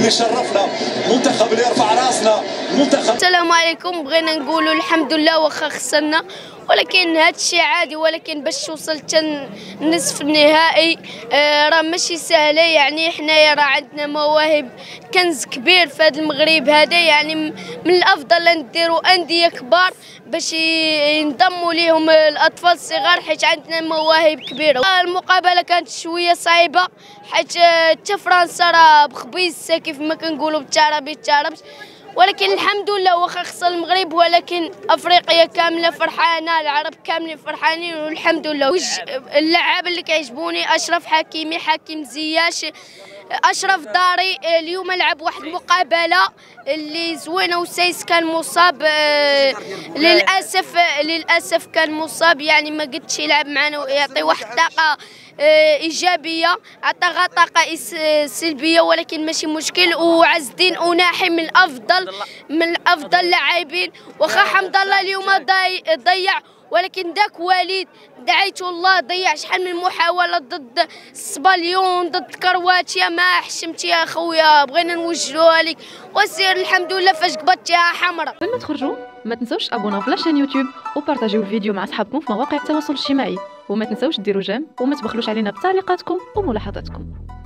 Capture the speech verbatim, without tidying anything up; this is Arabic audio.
اللي شرفنا، المنتخب اللي يرفع راسنا، المنتخب. السلام عليكم. بغينا نقولوا الحمد لله واخا خسرنا، ولكن هذا الشيء عادي، ولكن باش وصلت نصف النهائي آه راه ماشي سهله. يعني حنايا راه عندنا مواهب، كنز كبير في هذا المغرب هذا، يعني من الافضل نديروا انديه كبار باش ينضموا ليهم الاطفال الصغار، حيت عندنا مواهب كبيره. المقابله كانت شويه صعيبه، حيت حتى فرنسا راه بخبيز كيف ما كنقولوا بالتعربي التعربش، ولكن الحمد لله واخا خسر المغرب، ولكن افريقيا كامله فرحانه، العرب كاملين فرحانين والحمد لله. اللعاب اللي كيعجبوني اشرف حكيمي، حكيم زياش، اشرف داري. اليوم لعب واحد المقابله اللي زوينه، وسايس كان مصاب للاسف للاسف كان مصاب، يعني ما قدش يلعب معنا ويعطي واحد الطاقه ايجابيه، عطى طاقه سلبيه، ولكن ماشي مشكل. وعز الدين أناحي من الافضل من افضل اللاعبين، واخا حمد الله اليوم ضيع، ولكن داك وليد دعيته الله ضيع شحال من محاوله ضد السباليون، ضد كرواتيا، ما حشمتي يا خويا، بغينا نوجهوها لك وسير الحمد لله فاش قبضتيها حمراء. قبل ما تخرجوا ما تنسوش تابوناو في لاشين يوتيوب وبارطاجيو الفيديو مع اصحابكم في مواقع التواصل الاجتماعي، وما تنسوش ديروا جيم وما تبخلوش علينا بتعليقاتكم وملاحظاتكم.